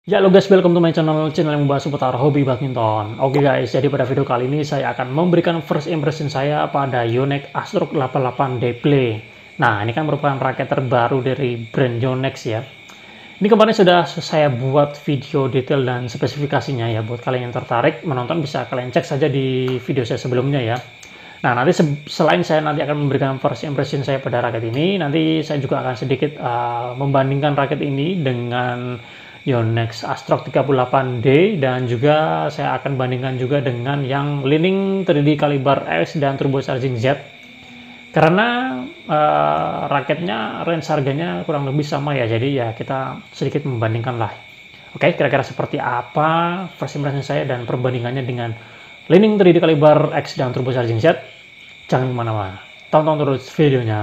Ya, halo guys, welcome to my channel yang membahas seputar hobi badminton. Oke guys, jadi pada video kali ini saya akan memberikan first impression saya pada Yonex Astrok 88 Dayplay. Nah, ini kan merupakan raket terbaru dari brand Yonex ya. Ini kemarin sudah saya buat video detail dan spesifikasinya ya. Buat kalian yang tertarik menonton bisa kalian cek saja di video saya sebelumnya ya. Nah, nanti selain saya nanti akan memberikan first impression saya pada raket ini, nanti saya juga akan sedikit membandingkan raket ini dengan Yonex Astrok 38D, dan juga saya akan bandingkan juga dengan yang Li-Ning 3D Caliber X dan Turbocharging Z, karena raketnya range harganya kurang lebih sama ya, jadi ya kita sedikit membandingkan lah. Oke, kira-kira seperti apa first impression saya dan perbandingannya dengan Li-Ning 3D Caliber X dan Turbocharging Z? Jangan kemana-mana, tonton terus videonya.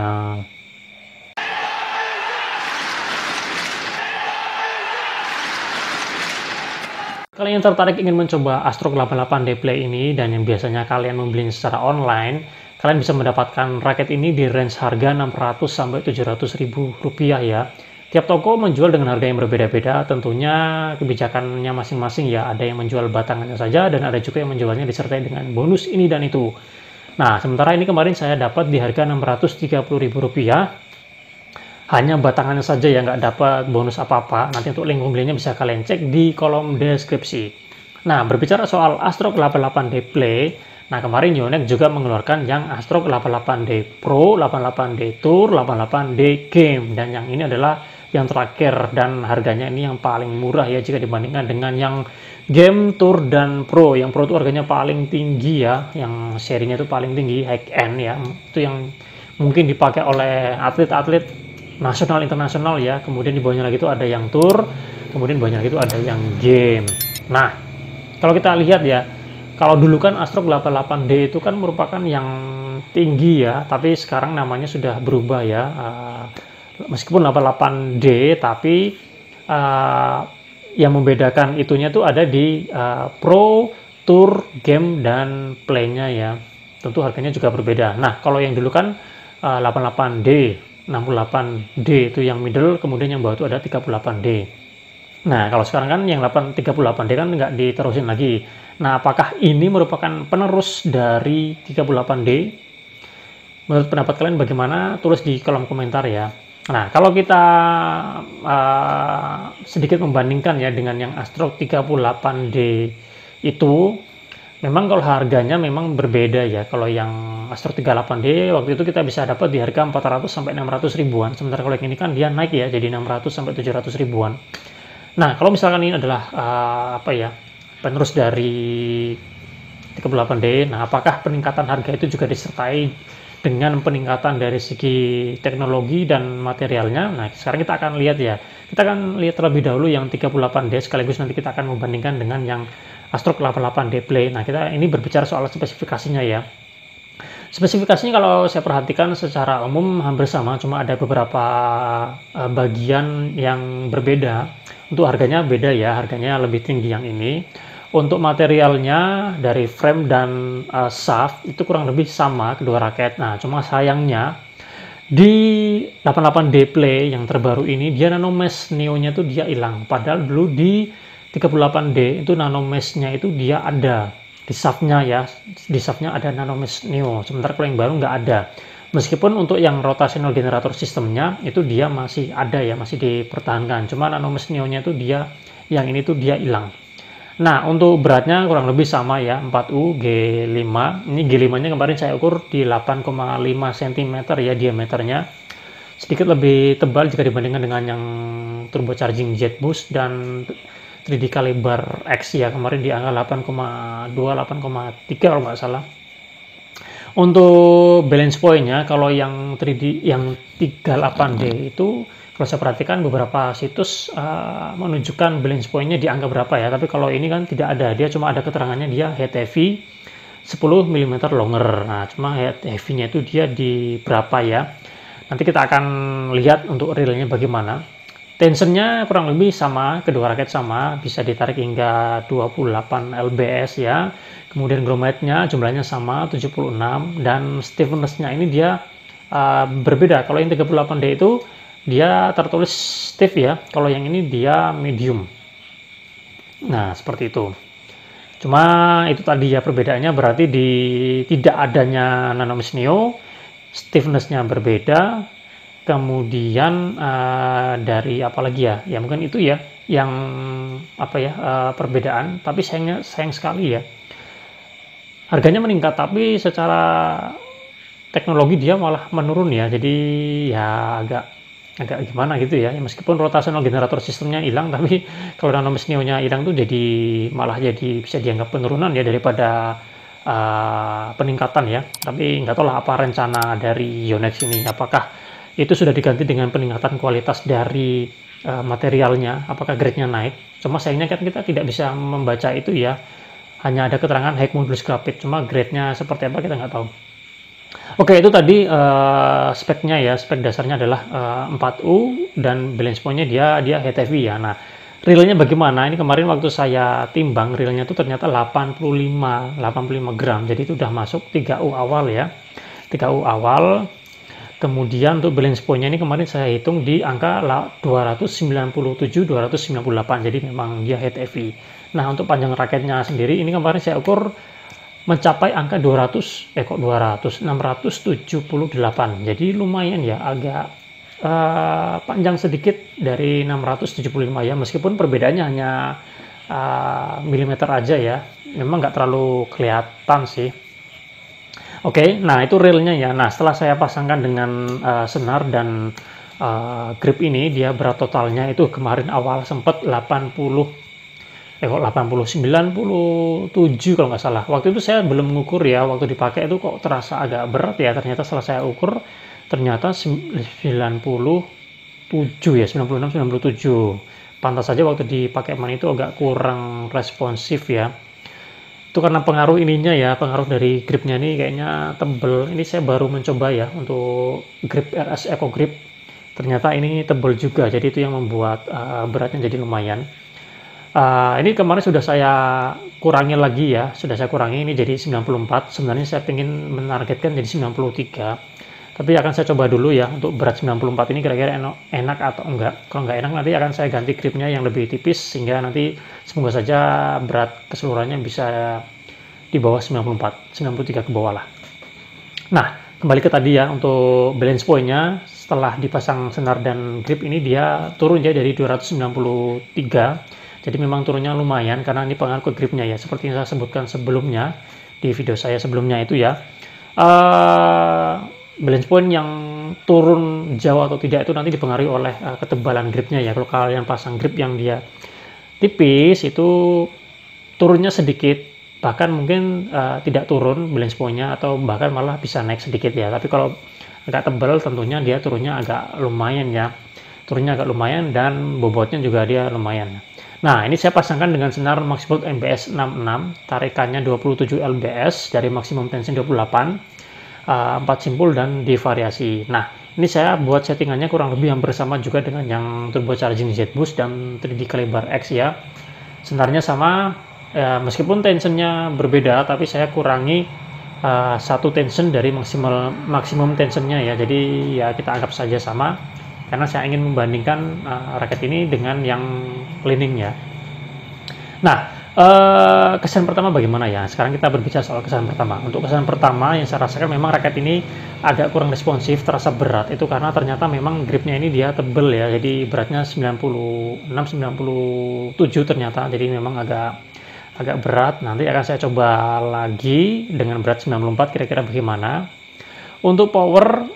Kalian yang tertarik ingin mencoba Astrok 88 Dayplay ini dan yang biasanya kalian membelinya secara online, kalian bisa mendapatkan raket ini di range harga 600 sampai 700 ribu rupiah ya. Tiap toko menjual dengan harga yang berbeda-beda, tentunya kebijakannya masing-masing ya. Ada yang menjual batangannya saja dan ada juga yang menjualnya disertai dengan bonus ini dan itu. Nah, sementara ini kemarin saya dapat di harga 630 ribu rupiah. Hanya batangannya saja ya, nggak dapat bonus apa-apa. Nanti untuk link pembelinya bisa kalian cek di kolom deskripsi. Nah, berbicara soal Astrok 88 Dayplay, nah kemarin Yonex juga mengeluarkan yang Astrok 88D Pro, 88D Tour, 88D Game, dan yang ini adalah yang terakhir dan harganya ini yang paling murah ya jika dibandingkan dengan yang Game, Tour, dan Pro. Yang Pro itu harganya paling tinggi ya, yang serinya itu paling tinggi, high end ya. Itu yang mungkin dipakai oleh atlet-atlet nasional internasional ya. Kemudian di bawahnya lagi itu ada yang tour, kemudian bawahnya lagi itu ada yang game. Nah, kalau kita lihat ya, kalau dulu kan Astrok 88D itu kan merupakan yang tinggi ya, tapi sekarang namanya sudah berubah ya. Meskipun 88D, tapi yang membedakan itunya tuh ada di Pro, Tour, Game, dan Play-nya ya. Tentu harganya juga berbeda. Nah, kalau yang dulu kan 88D, 68D itu yang middle, kemudian yang bawah itu ada 38D. Nah, kalau sekarang kan yang 38D kan nggak diterusin lagi. Nah, apakah ini merupakan penerus dari 38D? Menurut pendapat kalian bagaimana? Tulis di kolom komentar ya. Nah, kalau kita sedikit membandingkan ya dengan yang Astrok 38D itu, memang kalau harganya memang berbeda ya. Kalau yang Astrok 38D waktu itu kita bisa dapat di harga 400 sampai 600 ribuan. Sementara kalau yang ini kan dia naik ya jadi 600 sampai 700 ribuan. Nah, kalau misalkan ini adalah penerus dari 38D, nah apakah peningkatan harga itu juga disertai dengan peningkatan dari segi teknologi dan materialnya? Nah, sekarang kita akan lihat ya. Kita akan lihat terlebih dahulu yang 38D, sekaligus nanti kita akan membandingkan dengan yang Astrok 88 Dayplay. Nah, kita ini berbicara soal spesifikasinya ya. Spesifikasinya kalau saya perhatikan secara umum hampir sama, cuma ada beberapa bagian yang berbeda. Untuk harganya beda ya, harganya lebih tinggi yang ini. Untuk materialnya dari frame dan shaft itu kurang lebih sama kedua raket. Nah, cuma sayangnya di 88 Dayplay yang terbaru ini dia nanomesh neo-nya tuh dia hilang. Padahal dulu di 38D itu nanomesh-nya itu dia ada di shaft-nya ya. Di shaft-nya ada nanomesh neo. Sementara kalau yang baru nggak ada. Meskipun untuk yang rotational generator sistemnya itu dia masih ada ya, masih dipertahankan. Cuma nanomesh neo-nya itu dia, yang ini tuh dia hilang. Nah, untuk beratnya kurang lebih sama ya, 4U G5. Ini G5-nya kemarin saya ukur di 8,5 cm ya diameternya. Sedikit lebih tebal jika dibandingkan dengan yang Turbocharging Z Boost dan 3D Caliber X ya. Kemarin di angka 8,2, 8,3 kalau nggak salah. Untuk balance point-nya, kalau yang 3D, yang 38D itu, kalau saya perhatikan beberapa situs menunjukkan balance point-nya di angka berapa ya, tapi kalau ini kan tidak ada, dia cuma ada keterangannya dia head heavy 10 mm longer. Nah, cuma head heavy-nya itu dia di berapa ya, nanti kita akan lihat untuk realnya bagaimana. Tensionnya kurang lebih sama, kedua raket sama, bisa ditarik hingga 28 lbs ya. Kemudian grommetnya jumlahnya sama 76, dan stiffness-nya ini dia berbeda. Kalau yang 38D itu dia tertulis stiff ya, kalau yang ini dia medium. Nah, seperti itu. Cuma itu tadi ya perbedaannya berarti di tidak adanya Nanomesh Neo, stiffness-nya berbeda, kemudian dari apa lagi ya? Ya mungkin itu ya yang apa ya perbedaan, tapi sayang sekali ya. Harganya meningkat tapi secara teknologi dia malah menurun ya. Jadi ya agak gimana gitu ya. Meskipun rotational generator sistemnya hilang, tapi kalau Nanomesh Neo-nya hilang tuh malah jadi bisa dianggap penurunan ya daripada peningkatan ya. Tapi nggak tahu lah apa rencana dari Yonex ini. Apakah itu sudah diganti dengan peningkatan kualitas dari materialnya, apakah grade-nya naik. Cuma sayangnya kan kita tidak bisa membaca itu ya. Hanya ada keterangan high modulus grafit, cuma grade-nya seperti apa kita nggak tahu. Oke, itu tadi speknya ya. Spek dasarnya adalah 4U dan balance point-nya dia head heavy ya. Nah, realnya bagaimana? Ini kemarin waktu saya timbang realnya itu ternyata 85 gram. Jadi itu udah masuk 3U awal ya. 3U awal. Kemudian untuk balance point-nya ini kemarin saya hitung di angka 297 298. Jadi memang dia head heavy. Nah, untuk panjang raketnya sendiri ini kemarin saya ukur mencapai angka 678. Jadi lumayan ya, agak panjang sedikit dari 675 ya, meskipun perbedaannya hanya milimeter aja ya, memang nggak terlalu kelihatan sih. Oke, nah itu realnya ya. Nah, setelah saya pasangkan dengan senar dan grip ini, dia berat totalnya itu kemarin awal sempat 97 kalau nggak salah. Waktu itu saya belum mengukur ya, waktu dipakai itu kok terasa agak berat ya. Ternyata setelah saya ukur ternyata 97 ya, 96 97. Pantas saja waktu dipakai man itu agak kurang responsif ya. Itu karena pengaruh ininya ya, pengaruh dari gripnya nih kayaknya tebel. Ini saya baru mencoba ya untuk grip RS Eco Grip. Ternyata ini tebel juga, jadi itu yang membuat beratnya jadi lumayan. Ini kemarin sudah saya kurangi lagi ya, sudah saya kurangi ini jadi 94. Sebenarnya saya ingin menargetkan jadi 93. Tapi akan saya coba dulu ya untuk berat 94 ini kira-kira enak atau enggak. Kalau enggak enak nanti akan saya ganti gripnya yang lebih tipis sehingga nanti semoga saja berat keseluruhannya bisa di bawah 94, 93 ke bawah lah. Nah, kembali ke tadi ya untuk balance point-nya setelah dipasang senar dan grip ini dia turun ya dari 293. Jadi memang turunnya lumayan karena ini pengaruh ke gripnya ya. Seperti yang saya sebutkan sebelumnya di video saya sebelumnya itu ya. Balance point yang turun jauh atau tidak itu nanti dipengaruhi oleh ketebalan gripnya ya. Kalau kalian pasang grip yang dia tipis itu turunnya sedikit. Bahkan mungkin tidak turun balance point-nya atau bahkan malah bisa naik sedikit ya. Tapi kalau agak tebal tentunya dia turunnya agak lumayan ya. Turunnya agak lumayan dan bobotnya juga dia lumayan. Nah, ini saya pasangkan dengan senar Maxibolt MBS 66, tarikannya 27 lbs dari maksimum tension 28, 4 simpul dan divariasi. Nah, ini saya buat settingannya kurang lebih hampir sama juga dengan yang turbocharging Z-Boost dan 3D Caliber X ya. Senarnya sama, ya, meskipun tensionnya berbeda, tapi saya kurangi satu tension dari maksimum tensionnya ya. Jadi ya kita anggap saja sama. Karena saya ingin membandingkan raket ini dengan yang cleaning ya. Nah, kesan pertama bagaimana ya? Sekarang kita berbicara soal kesan pertama. Untuk kesan pertama yang saya rasakan memang raket ini agak kurang responsif, terasa berat. Itu karena ternyata memang gripnya ini dia tebel ya. Jadi beratnya 96-97 ternyata. Jadi memang agak berat. Nanti akan saya coba lagi dengan berat 94 kira-kira bagaimana. Untuk power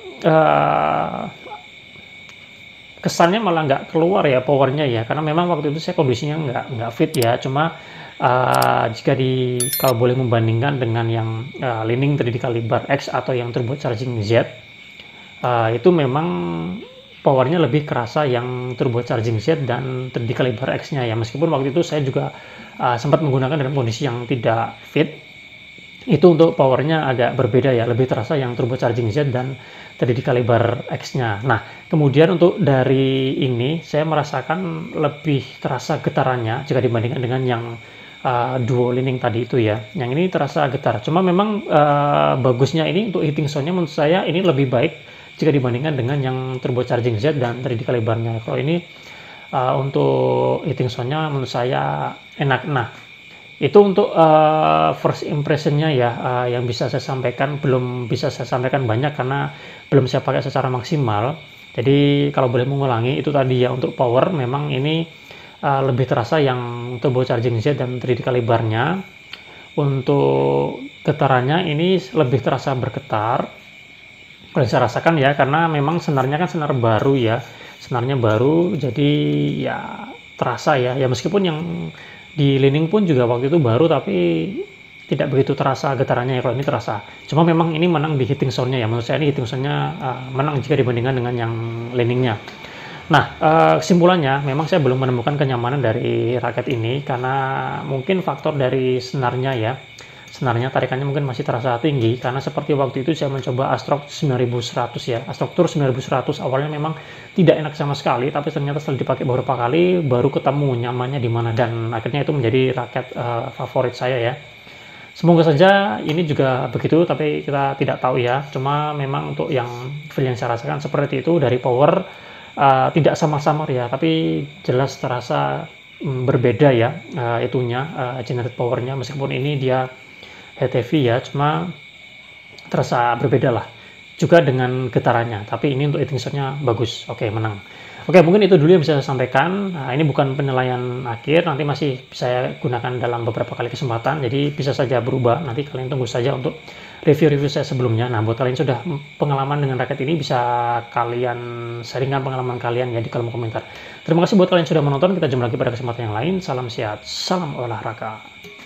kesannya malah nggak keluar ya powernya ya, karena memang waktu itu saya kondisinya nggak fit ya. Cuma jika kalau boleh membandingkan dengan yang Li-Ning 3D Caliber X atau yang turbocharging Z, itu memang powernya lebih kerasa yang turbocharging Z dan 3D Caliber X-nya ya. Meskipun waktu itu saya juga sempat menggunakan dalam kondisi yang tidak fit, itu untuk powernya agak berbeda ya, lebih terasa yang turbocharging Z dan 3D Caliber X-nya. Nah, kemudian untuk dari ini saya merasakan lebih terasa getarannya jika dibandingkan dengan yang duo Li-Ning tadi itu ya. Yang ini terasa getar. Cuma memang bagusnya ini untuk heating sound-nya menurut saya ini lebih baik jika dibandingkan dengan yang turbocharging Z dan 3D Caliber-nya. Kalau ini Untuk hitting sound-nya menurut saya enak. Nah, itu untuk first impression-nya ya, yang bisa saya sampaikan. Belum bisa saya sampaikan banyak karena belum saya pakai secara maksimal. Jadi kalau boleh mengulangi itu tadi ya, untuk power memang ini lebih terasa yang turbo charging Z dan 3D kalibarnya. Untuk getarannya ini lebih terasa bergetar, kalau saya rasakan ya, karena memang senarnya kan senar baru ya, senarnya baru, jadi ya terasa ya. Ya meskipun yang di Li-Ning pun juga waktu itu baru, tapi tidak begitu terasa getarannya ya. Kalau ini terasa, cuma memang ini menang di hitting sound-nya ya. Menurut saya ini hitting sound-nya menang jika dibandingkan dengan yang Li-Ning-nya. Nah, kesimpulannya memang saya belum menemukan kenyamanan dari raket ini karena mungkin faktor dari senarnya ya. Senarnya tarikannya mungkin masih terasa tinggi, karena seperti waktu itu saya mencoba Astrok 9100 ya. Astrok Tour 9100 awalnya memang tidak enak sama sekali, tapi ternyata setelah dipakai beberapa kali baru ketemu nyamannya di mana, dan akhirnya itu menjadi raket favorit saya ya. Semoga saja ini juga begitu, tapi kita tidak tahu ya. Cuma memang untuk yang feel yang saya rasakan seperti itu. Dari power tidak sama-sama ya, tapi jelas terasa berbeda ya, itunya generate powernya. Meskipun ini dia head heavy ya, cuma terasa berbeda lah juga dengan getarannya. Tapi ini untuk hitting sound-nya bagus. Oke, menang. Oke, mungkin itu dulu yang bisa saya sampaikan. Nah, ini bukan penilaian akhir, nanti masih saya gunakan dalam beberapa kali kesempatan, jadi bisa saja berubah. Nanti kalian tunggu saja untuk review-review saya sebelumnya. Nah, buat kalian sudah pengalaman dengan raket ini, bisa kalian sharingkan pengalaman kalian ya di kolom komentar. Terima kasih buat kalian sudah menonton. Kita jumpa lagi pada kesempatan yang lain. Salam sehat, salam olahraga.